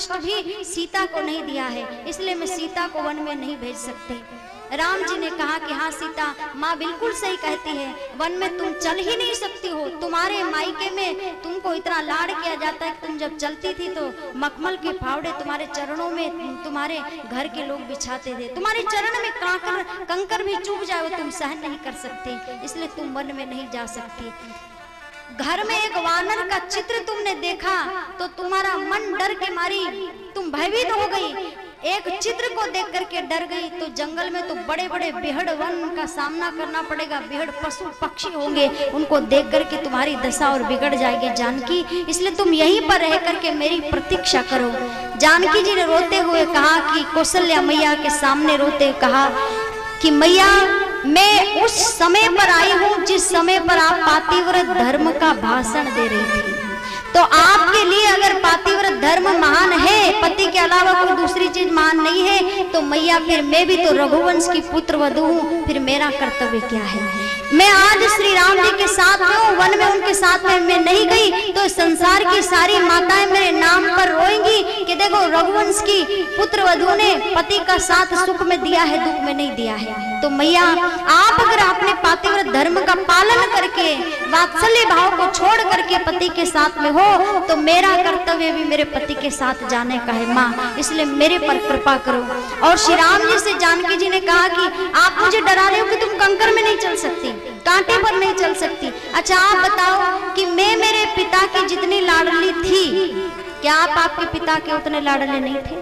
कष्ट भी सीता को नहीं दिया है, इसलिए मैं सीता को वन में नहीं भेज सकती। राम जी ने कहा कि हाँ सीता, माँ बिल्कुल सही कहती है, वन में तुम चल ही नहीं सकती हो। तुम्हारे मायके में तुमको इतना लाड़ किया जाता है कि तुम जब चलती थी तो मखमल के फावड़े तुम्हारे चरणों में तुम्हारे घर के लोग बिछाते थे। तुम्हारे चरण में कंकर भी चुभ जाए वो तुम सहन नहीं कर सकती, इसलिए तुम वन में नहीं जा सकती। घर में एक वानर का चित्र तुमने देखा तो तुम्हारा मन डर के मारी तुम भयभीत हो गई। एक चित्र को देख करके डर गई तो जंगल में तो बड़े बड़े बिहड़ वन का सामना करना पड़ेगा, बिहड़ पशु पक्षी होंगे, उनको देख करके तुम्हारी दशा और बिगड़ जाएगी जानकी, इसलिए तुम यहीं पर रह करके मेरी प्रतीक्षा करो। जानकी जी ने रोते हुए कहा कि कौशल्या मैया के सामने रोते कहा कि मैया मैं उस समय पर आई हूँ जिस समय पर आप पातिव्रत धर्म का भाषण दे रही थी। तो आपके लिए अगर पातिव्रत धर्म महान है, पति के अलावा कोई दूसरी चीज महान नहीं है, तो मैया फिर मैं भी तो रघुवंश की पुत्र वधू हूँ, फिर मेरा कर्तव्य क्या है? मैं आज श्री राम जी के साथ में हूँ, वन में उनके साथ में मैं नहीं गई तो संसार की सारी माताएं मेरे नाम पर रोएंगी कि देखो रघुवंश की पुत्र वधू ने पति का साथ सुख में दिया है, दुख में नहीं दिया है। तो मैया आप अगर अपने पातिव्रत धर्म का पालन करके वात्सल्य भाव को छोड़ करके पति के साथ में हो तो मेरा कर्तव्य भी मेरे पति के साथ जाने का है माँ, इसलिए मेरे पर कृपा करो। और श्री राम जी से जानकी जी ने कहा कि आप मुझे डरा रहे हो कि तुम कंकर में नहीं चल सकती, कांटे पर नहीं चल सकती। अच्छा आप बताओ कि मैं मेरे पिता की जितनी लाडली थी, क्या आप आपके पिता के उतने लाडले नहीं थे?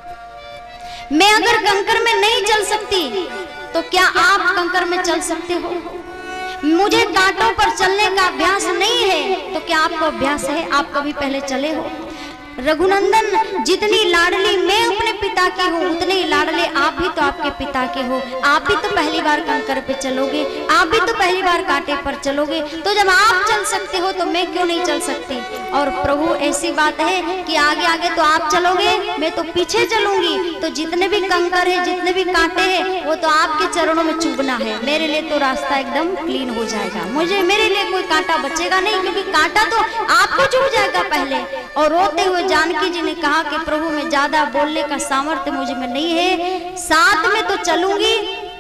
मैं अगर कंकर में नहीं चल सकती तो क्या आप कंकर में चल सकते हो? मुझे कांटों पर चलने का अभ्यास नहीं है तो क्या आपको अभ्यास है? आप कभी पहले चले हो? रघुनंदन जितनी लाडली मैं अपने पिता की हूँ उतने ही लाडले आप भी तो आपके पिता के हो। आप भी तो पहली बार कंकर पे चलोगे, आप भी तो पहली बार कांटे पर चलोगे, तो जब आप चल सकते हो तो मैं क्यों नहीं चल सकती? और प्रभु ऐसी बात है कि आगे आगे तो आप चलोगे, मैं तो पीछे चलूंगी, तो जितने भी कंकर है जितने भी कांटे हैं वो तो आपके चरणों में चुभना है, मेरे लिए तो रास्ता एकदम क्लीन हो जाएगा, मुझे मेरे लिए कोई कांटा बचेगा नहीं, क्योंकि कांटा तो आपको चुभ जाएगा पहले। और रोते हुए जानकी जी ने कहा कि प्रभु मैं ज्यादा बोलने का सामर्थ्य मुझ में नहीं है, साथ में तो चलूंगी,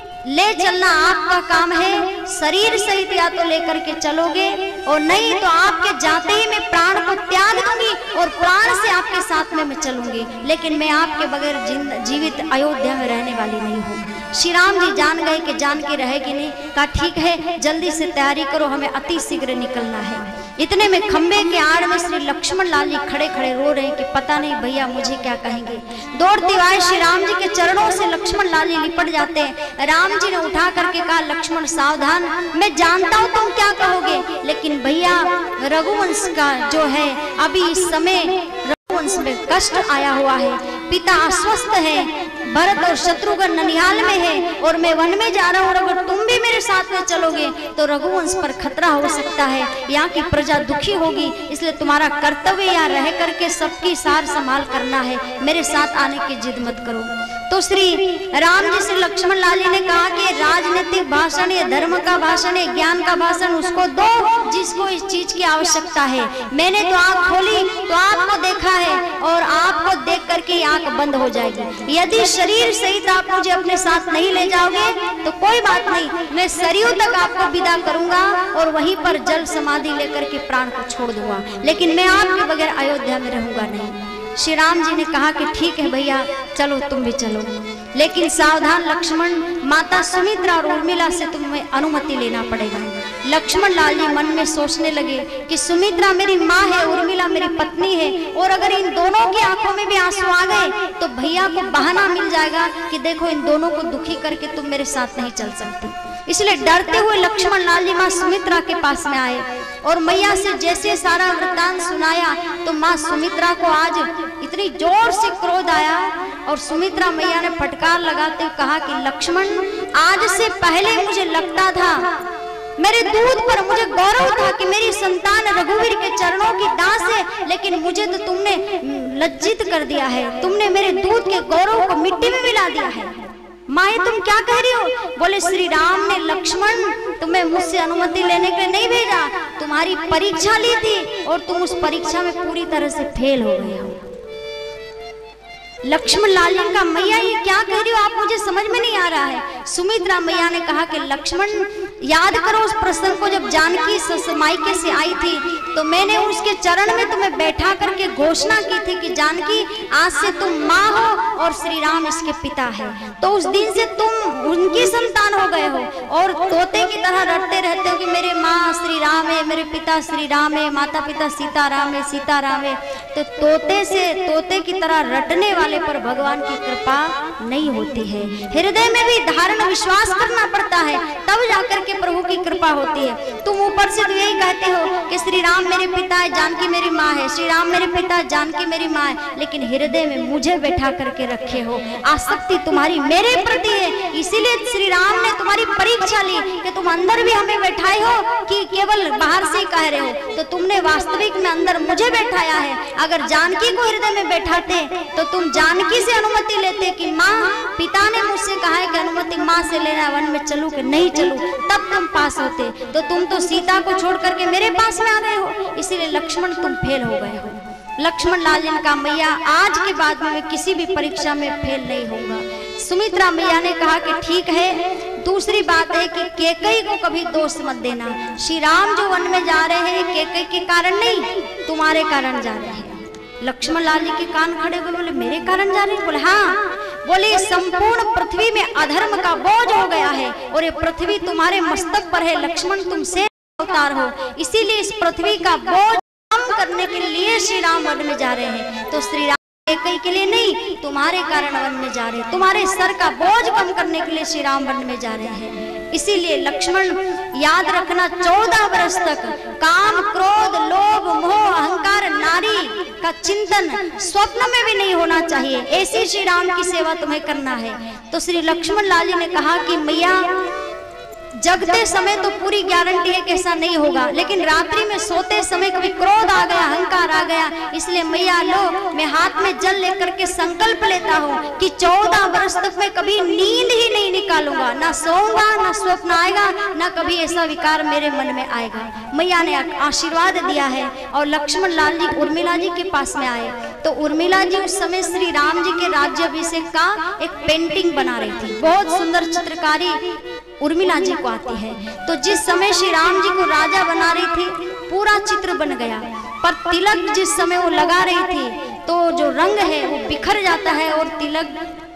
ले चलना आपका काम है, शरीर सहित या तो लेकर के चलोगे और नहीं तो आपके जाते ही मैं प्राण को त्याग दूंगी और प्राण से आपके साथ में मैं चलूंगी, लेकिन मैं आपके बगैर जीवित अयोध्या में रहने वाली नहीं हूँ। श्री राम जी जान गए कि जानकी रहेगी नहीं, कहा ठीक है जल्दी से तैयारी करो, हमें अति शीघ्र निकलना है। इतने में खंबे के आड़ में श्री लक्ष्मण लाल जी खड़े खड़े रो रहे हैं कि पता नहीं भैया मुझे क्या कहेंगे। दौड़ते आए श्री राम जी के चरणों से लक्ष्मण लाल जी लिपट जाते हैं। राम जी ने उठा करके कहा लक्ष्मण सावधान, मैं जानता हूँ तुम क्या कहोगे, लेकिन भैया रघुवंश का जो है अभी इस समय रघुवंश में कष्ट आया हुआ है, पिता अस्वस्थ है, भरत और शत्रुघ्न ननिहाल में है और मैं वन में जा रहा हूँ, अगर तुम भी मेरे साथ में चलोगे तो रघुवंश पर खतरा हो सकता है, यहाँ की प्रजा दुखी होगी, इसलिए तुम्हारा कर्तव्य यहाँ रह करके सबकी सार संभाल करना है, मेरे साथ आने की जिद मत करो। तो श्री राम जी से लक्ष्मण लाल जी ने कहा कि राजनीतिक भाषण या धर्म का भाषण या ज्ञान का भाषण उसको दो जिसको इस चीज की आवश्यकता है। मैंने तो आंख खोली तो आपको देखा है और आपको देख करके आंख बंद हो जाएगी। यदि शरीर सहित आप मुझे अपने साथ नहीं ले जाओगे तो कोई बात नहीं, मैं सरयू तक आपको विदा करूंगा और वहीं पर जल समाधि लेकर के प्राण को छोड़ दूंगा, लेकिन मैं आपके बगैर अयोध्या में रहूंगा नहीं। श्री राम जी ने कहा कि ठीक है भैया चलो तुम भी चलो, लेकिन सावधान लक्ष्मण, माता सुमित्रा और उर्मिला से तुम्हें अनुमति लेना पड़ेगा। लक्ष्मण लाल जी मन में सोचने लगे कि सुमित्रा मेरी माँ है, उर्मिला मेरी पत्नी है, और अगर इन दोनों की आंखों में भी आंसू आ गए तो भैया को बहाना मिल जाएगा कि देखो इन दोनों को दुखी करके तुम मेरे साथ नहीं चल सकती। इसलिए डरते हुए लक्ष्मण लाल जी माँ सुमित्रा के पास में आए और मैया से जैसे सारा वृत्तांत सुनाया तो माँ सुमित्रा को आज इतनी जोर से क्रोध आया और सुमित्रा मैया ने फटकार लगाते हुए कहा कि लक्ष्मण, आज से पहले मुझे लगता था, मेरे दूध पर मुझे गौरव था कि मेरी संतान रघुवीर के चरणों की दास है, लेकिन मुझे तो तुमने लज्जित कर दिया है, तुमने मेरे दूध के गौरव को मिट्टी में मिला दिया है। माए तुम क्या कह रही हो? बोले श्री राम ने लक्ष्मण तुम्हें मुझसे अनुमति लेने के लिए नहीं भेजा, तुम्हारी परीक्षा ली थी और तुम उस परीक्षा में पूरी तरह से फेल हो गए हो। लक्ष्मण लाल जी का मैया ये क्या कह रही हो आप, मुझे समझ में नहीं आ रहा है। सुमित्रा मैया ने कहा कि लक्ष्मण याद करो उस प्रसंग को, जब जानकी मायके से आई थी तो मैंने उसके चरण में तुम्हें बैठा करके घोषणा की थी कि जानकी आज से तुम माँ हो और श्री राम इसके पिता है। तो उस दिन से तुम उनकी संतान हो गए हो और तोते की तरह रटते रहते हो कि मेरे माँ श्री राम है, मेरे पिता श्री राम है, माता पिता सीताराम है, सीताराम है। तो तोते की तरह रटने वाले पर भगवान की कृपा नहीं होती है। हृदय में भी धारण विश्वास करना पड़ता है, तब जाकर के प्रभु की कृपा होती है। तुम ऊपर से तो यही कहते हो कि श्री राम मेरे पिता है, जानकी मेरी माँ है, श्री राम मेरे पिता है, जानकी मेरी माँ है, लेकिन हृदय में मुझे बैठा करके रखे हो। आसक्ति तुम्हारी मेरे प्रति है, इसीलिए श्री राम ने तुम्हारी परीक्षा ली कि तुम अंदर भी हमें बैठाए हो कि केवल बाहर से ही कह रहे हो। तो तुमने वास्तविक में अंदर मुझे बैठाया है। अगर जानकी को हृदय में बैठाते तो तुम जानकी से अनुमति लेते कि माँ पिता ने मुझसे कहा है कि अनुमति माँ से लेना, वन में चलूं कि नहीं चलूं, तब तुम पास होते। तो तुम तो सीता को छोड़ करके मेरे पास में आ गए हो, इसीलिए लक्ष्मण तुम फेल हो गए हो। लक्ष्मण लाल जी ने कहा मैया आज के बाद में मैं किसी भी परीक्षा में फेल नहीं होऊंगा। सुमित्रा मैया ने कहा कि ठीक है। दूसरी बात है कि कैकेयी को कभी दोष मत देना। श्री राम जो वन में जा रहे हैं कैकेयी के कारण नहीं, तुम्हारे कारण जा रहे हैं। लक्ष्मण लाल जी के कान खड़े बोले मेरे कारण जा रहे हैं? बोले हाँ। बोले संपूर्ण पृथ्वी में अधर्म का बोझ हो गया है और ये पृथ्वी तुम्हारे मस्तक पर है। लक्ष्मण तुम से अवतार हो, इसीलिए इस पृथ्वी का बोझ कम करने के लिए श्री राम वन में जा रहे हैं। तो श्री राम कैकेयी के लिए नहीं, तुम्हारे कारण वन में जा रहे हैं, तुम्हारे सर का बोझ कम करने के लिए श्री राम वन में जा रहे हैं। इसीलिए लक्ष्मण याद रखना 14 वर्ष तक काम क्रोध लोभ मोह अहंकार नारी का चिंतन स्वप्न में भी नहीं होना चाहिए। ऐसी श्री राम की सेवा तुम्हें करना है। तो श्री लक्ष्मण लाल जी ने कहा कि मैया जगते समय तो पूरी गारंटी है कि ऐसा नहीं होगा, लेकिन रात्रि में सोते समय कभी क्रोध आ गया, अहंकार आ गया, इसलिए मैया लो मैं हाथ में जल लेकर के संकल्प लेता हूँ कि 14 वर्ष तक मैं कभी नींद ही नहीं निकालूंगा, ना सोऊंगा, ना स्वप्न आएगा, ना कभी ऐसा विकार मेरे मन में आएगा। मैया ने आशीर्वाद दिया है और लक्ष्मण लाल जी उर्मिला जी के पास में आए। तो उर्मिला जी उस समय श्री राम जी के राज्याभिषेक का एक पेंटिंग बना रही थी। बहुत सुंदर चित्रकारी उर्मिला जी को आती है। तो जिस समय श्री राम जी को राजा बना रही थी पूरा चित्र बन गया, पर तिलक जिस समय वो लगा रही थी तो जो रंग है वो बिखर जाता है और तिलक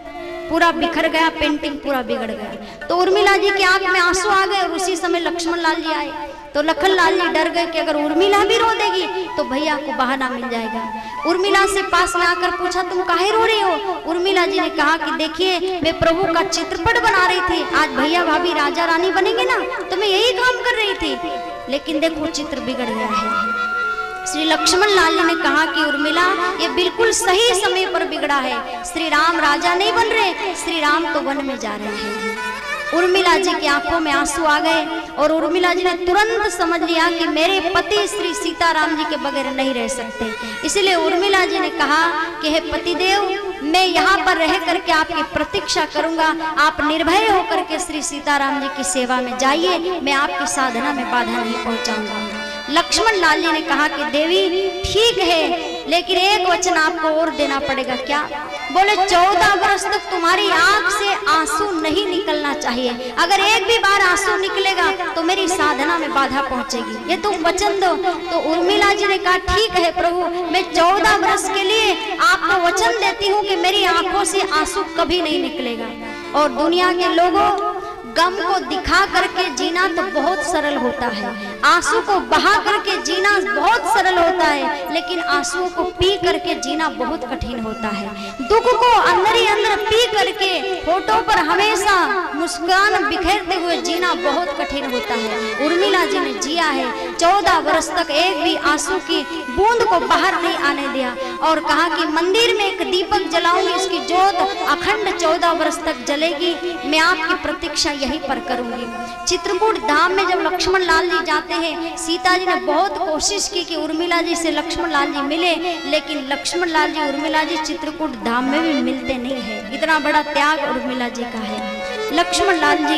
पूरा बिखर गया, पेंटिंग पूरा बिगड़ गया। तो उर्मिला जी की आंख में आंसू आ गए और उसी समय लक्ष्मण लाल जी आए। तो लखन लाल जी डर गए कि अगर उर्मिला भी रो देगी तो भैया को बहाना मिल जाएगा। उर्मिला से पास में आकर पूछा तुम काहे रो रही हो? उर्मिला जी ने कहा कि देखिए मैं प्रभु का चित्रपट बना रही थी, आज भैया भाभी राजा रानी बनेंगे ना, तो मैं यही काम कर रही थी, लेकिन देखो चित्र बिगड़ गया है। श्री लक्ष्मण लाल जी ने कहा कि उर्मिला ये बिल्कुल सही समय पर बिगड़ा है। श्री राम राजा नहीं बन रहे, श्री राम तो वन में जा रहे हैं। उर्मिला जी की आंखों में आंसू आ गए और उर्मिला जी ने तुरंत समझ लिया कि मेरे पति श्री सीताराम जी के बगैर नहीं रह सकते। इसलिए उर्मिला जी ने कहा कि हे पतिदेव मैं यहाँ पर रह करके आपकी प्रतीक्षा करूंगा, आप निर्भय होकर के श्री सीताराम जी की सेवा में जाइए, मैं आपकी साधना में बाधा नहीं पहुंचाऊंगा। लक्ष्मण लाल जी ने कहा कि देवी ठीक है, लेकिन एक वचन आपको और देना पड़ेगा। क्या? बोले 14 वर्ष तक तुम्हारी आंख से आंसू नहीं निकलना चाहिए। अगर एक भी बार आंसू निकलेगा तो मेरी साधना में बाधा पहुंचेगी, ये तुम वचन दो। तो उर्मिला जी ने कहा ठीक है प्रभु, मैं 14 वर्ष के लिए आपको वचन देती हूँ कि मेरी आंखों से आंसू कभी नहीं निकलेगा। और दुनिया के लोगों गम को दिखा करके जीना तो बहुत सरल होता है, आंसू को बहा करके जीना बहुत सरल होता है, लेकिन आंसुओं को पी करके जीना बहुत कठिन होता है। दुख को अंदर ही अंदर पी करके होठों पर हमेशा मुस्कान बिखेरते हुए जीना बहुत कठिन होता है। उर्मिला जी ने जिया है, 14 वर्ष तक एक भी आंसू की बूंद को बाहर नहीं आने दिया और कहा कि मंदिर में एक दीपक जलाऊंगी, इसकी जोत अखंड 14 वर्ष तक जलेगी, मैं आपकी प्रतीक्षा यहीं पर करूंगी। चित्रकूट धाम में जब लक्ष्मण लाल जी जाते हैं, सीता जी ने बहुत कोशिश की कि उर्मिला जी से लक्ष्मण लाल जी मिले, लेकिन लक्ष्मण लाल जी उर्मिला जी चित्रकूट धाम में भी मिलते नहीं है। इतना बड़ा त्याग उर्मिला जी का है। लक्ष्मण लाल जी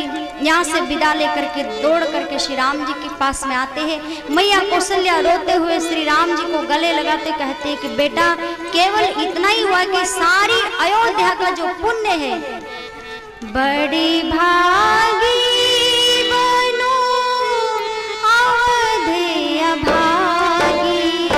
यहाँ से विदा लेकर के दौड़ करके श्री राम जी के पास में आते हैं। मैया कौशल्या रोते हुए श्री राम जी को गले लगाते कहते हैं कि बेटा केवल इतना ही हुआ कि सारी अयोध्या का जो पुण्य है, बड़ी भागी बनो अवधेय भागी,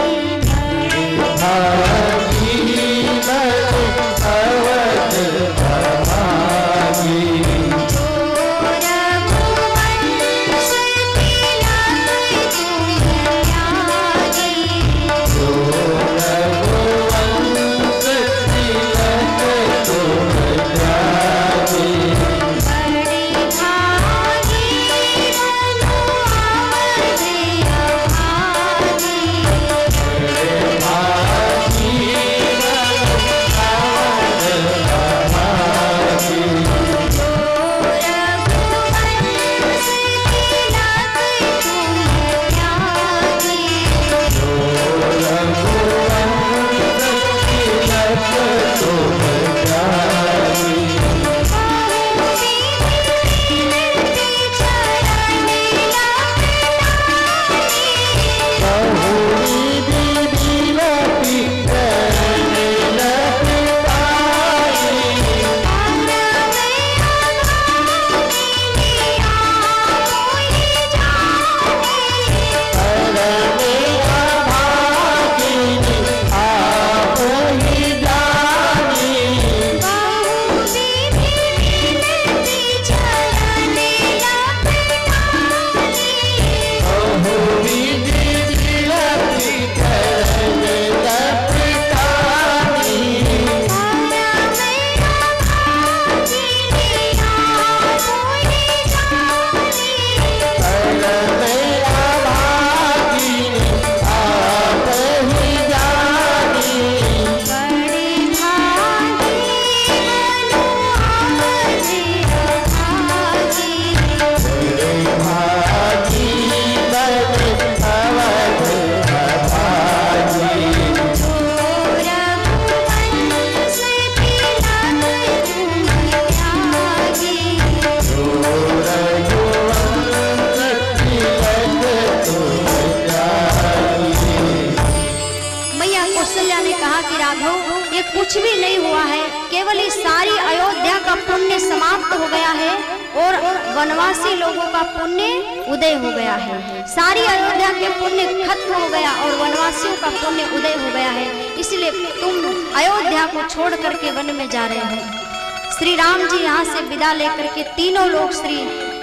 कुछ भी नहीं हुआ है, केवल इस सारी अयोध्या का पुण्य समाप्त हो गया है और वनवासी लोगों का पुण्य उदय हो गया है। सारी अयोध्या के पुण्य खत्म हो गया और वनवासियों का पुण्य उदय हो गया है, इसलिए तुम अयोध्या को छोड़ करके वन में जा रहे हो। श्री राम जी यहाँ से विदा लेकर के तीनों लोग श्री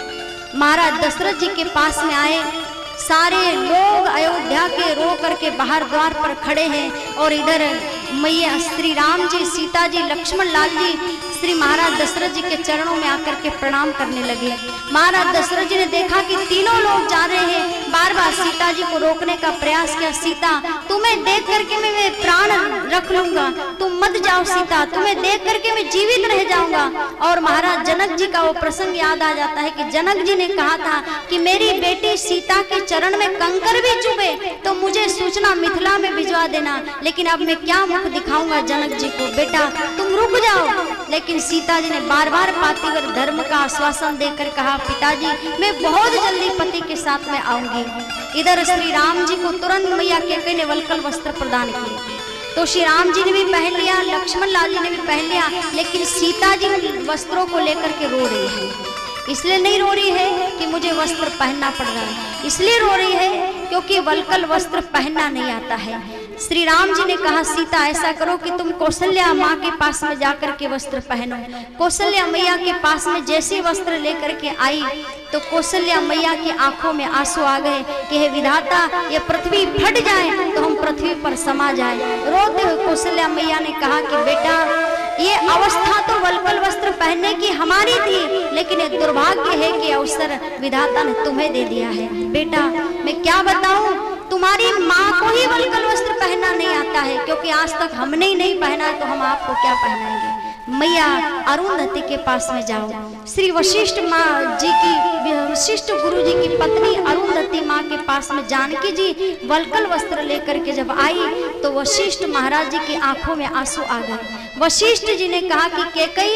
महाराज दशरथ जी के पास में आए। सारे लोग अयोध्या के रो करके बाहर द्वार पर खड़े हैं और इधर मैया श्री राम जी, सीता जी, लक्ष्मण लाल जी श्री महाराज दशरथ जी के चरणों में आकर के प्रणाम करने लगे। महाराज दशरथ जी ने देखा कि तीनों लोग जा रहे हैं, बार बार सीता जी को रोकने का प्रयास किया। सीता, तुम्हें देख करके मैं प्राण रख लूंगा, तुम मत जाओ सीता, तुम्हें देख करके मैं जीवित रह जाऊंगा। और महाराज जनक जी का वो प्रसंग याद आ जाता है कि जनक जी ने कहा था कि मेरी बेटी सीता के चरण में कंकर भी चुभे तो मुझे सूचना मिथिला में भिजवा देना, लेकिन अब मैं क्या मुख दिखाऊंगा जनक जी को, बेटा तुम रुक जाओ। लेकिन सीता जी ने बार बार पातिव्रत धर्म का आश्वासन देकर कहा, पिताजी मैं बहुत जल्दी पति के साथ में आऊंगी। इधर श्री राम जी को तुरंत मैया कैकेयी ने वल्कल वस्त्र प्रदान किए, तो श्री राम जी ने भी पहन लिया, लक्ष्मण लाल जी ने भी पहन लिया, लेकिन सीता जी वस्त्रों को लेकर के रो रही है। इसलिए नहीं रो रही है कि मुझे वस्त्र पहनना पड़ रहा है, इसलिए रो रही है क्योंकि वल्कल वस्त्र पहनना नहीं आता है। श्री राम जी ने कहा, सीता ऐसा करो कि तुम कौशल्या माँ के पास में जाकर के वस्त्र पहनो। कौशल्या मैया के पास में जैसे वस्त्र लेकर के आई तो कौशल्या मैया की आंखों में आंसू आ गए कि हे विधाता, ये पृथ्वी फट जाए तो हम पृथ्वी पर समा जाए। रोते हुए कौशल्या मैया ने कहा कि बेटा ये अवस्था तो वल्कल वस्त्र पहनने की हमारी थी, लेकिन ये दुर्भाग्य है कि अवसर विधाता ने तुम्हें दे दिया है। बेटा मैं क्या बताऊं, तुम्हारी माँ को ही वल्कल वस्त्र पहनना नहीं आता है, क्योंकि आज तक हमने ही नहीं पहना है तो हम आपको क्या पहनाएंगे। मैया अरुंधति के पास में जाओ। श्री वशिष्ठ माँ जी की, वशिष्ठ गुरु जी की पत्नी अरुंधति माँ के पास में जानकी जी वल्कल वस्त्र लेकर के जब आई तो वशिष्ठ महाराज जी की आंखों में आंसू आ गए। वशिष्ठ जी ने कहा कि कैकेयी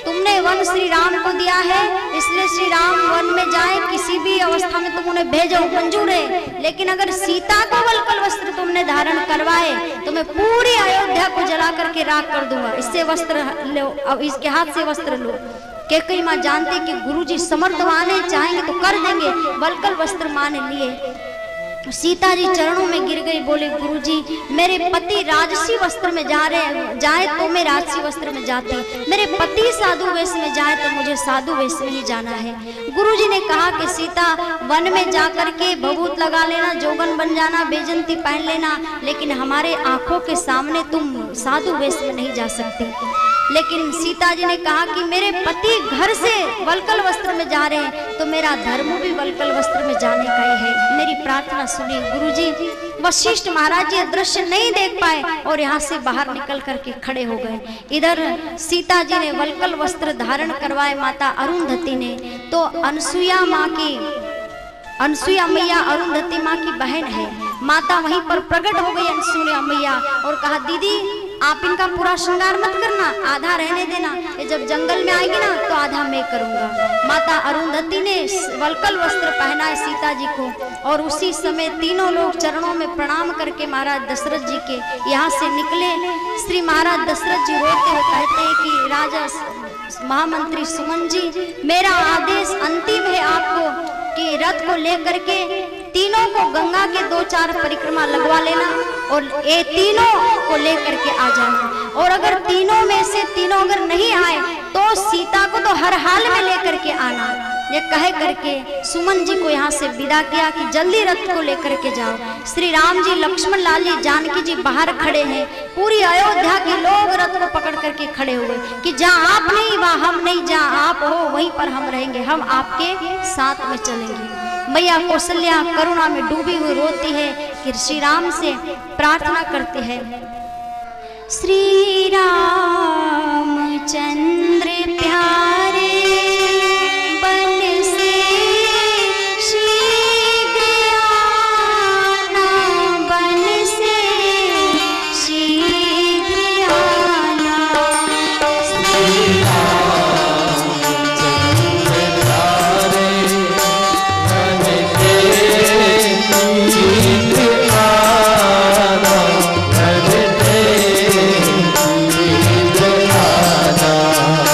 तुमने वन श्री राम को दिया है, इसलिए श्री राम वन में जाए, किसी भी अवस्था में तुम उन्हें भेजो, मंजूर है। लेकिन अगर सीता को वल्कल वस्त्र तुमने धारण करवाए तो मैं पूरी अयोध्या को जला करके राख कर दूंगा। इससे वस्त्र लो, अब इसके हाथ से वस्त्र लो। कैकेयी माँ जानती कि गुरुजी समर्थवान है, चाहेंगे तो कर देंगे। वल्कल वस्त्र माँ ने लिए। सीता जी चरणों में गिर गई, बोले गुरुजी मेरे पति राजसी वस्त्र में जाए तो मैं राजसी वस्त्र में जाती, मेरे पति साधु वेश में जाए तो मुझे साधु वेश में ही जाना है। गुरुजी ने कहा कि सीता वन में जाकर के भभूत लगा लेना, जोगन बन जाना, बेजंती पहन लेना, लेकिन हमारे आंखों के सामने तुम साधु वेश में नहीं जा सकती। लेकिन सीता जी ने कहा कि मेरे पति घर से वल्कल वस्त्र में जा रहे हैं तो मेरा धर्म भी वल्कल वस्त्र में जाने का ही है। मेरी प्रार्थना सुनिए गुरुजी। वशिष्ठ महाराज जी दृश्य नहीं देख पाए और यहाँ से बाहर निकल करके खड़े हो गए। इधर सीता जी ने वल्कल वस्त्र धारण करवाए माता अरुंधति ने। तो अनसुईया मैया अरुंधति माँ की बहन है, माता वहीं पर प्रकट हो गई अनसुईया मैया और कहा दीदी आप इनका पूरा श्रृंगार मत करना, आधा रहने देना, ये जब जंगल में आएगी ना तो आधा मैं करूंगा। माता अरुंधति ने वल्कल वस्त्र पहना है सीता जी को और उसी समय तीनों लोग चरणों में प्रणाम करके महाराज दशरथ जी के यहाँ से निकले। श्री महाराज दशरथ जी रोते हुए कहते हैं कि राजा महामंत्री सुमन जी, मेरा आदेश अंतिम है आपको कि रथ को लेकर के तीनों को गंगा के 2-4 परिक्रमा लगवा लेना और ये तीनों को लेकर के आ जाना। और अगर तीनों में से तीनों अगर नहीं आए तो सीता को तो हर हाल में लेकर के आना। ये कह करके सुमन जी को यहाँ से विदा किया कि जल्दी रथ को लेकर के जाओ। श्री राम जी, लक्ष्मण लाल जी, जानकी जी बाहर खड़े हैं। पूरी अयोध्या के लोग रथ को पकड़ करके खड़े हुए कि जहाँ आप नहीं वहाँ हम नहीं, जहाँ आप हो वहीं पर हम रहेंगे, हम आपके साथ में चलेंगे। मैया कौशल्या करुणा में डूबी हुई रोती है कि श्री राम से प्रार्थना करते हैं, श्री रामचंद्र प्यारे बन से शीघ्र आना, बन से शीघ्र आना। श्री राम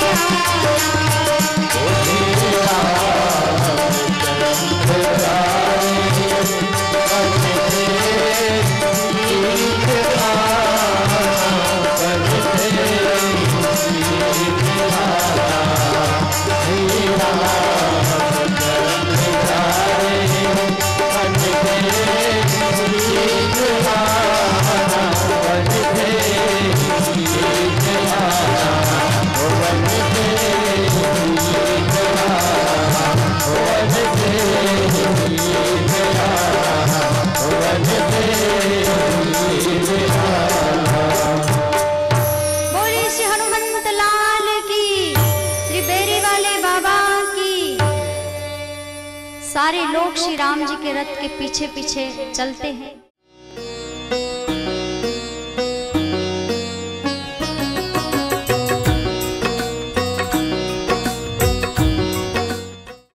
सारे लोग श्री राम जी के रथ के पीछे पीछे चलते हैं।